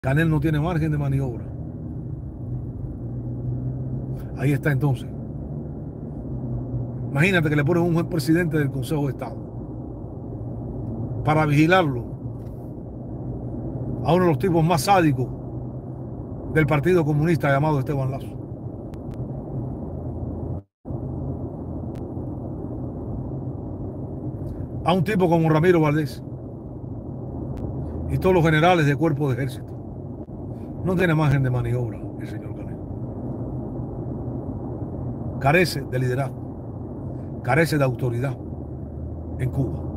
Canel no tiene margen de maniobra. Ahí está entonces. Imagínate que le ponen un juez presidente del Consejo de Estado para vigilarlo a uno de los tipos más sádicos del Partido Comunista llamado Esteban Lazo. A un tipo como Ramiro Valdés y todos los generales de cuerpo de ejército. No tiene margen de maniobra el señor Canel. Carece de liderazgo, carece de autoridad en Cuba.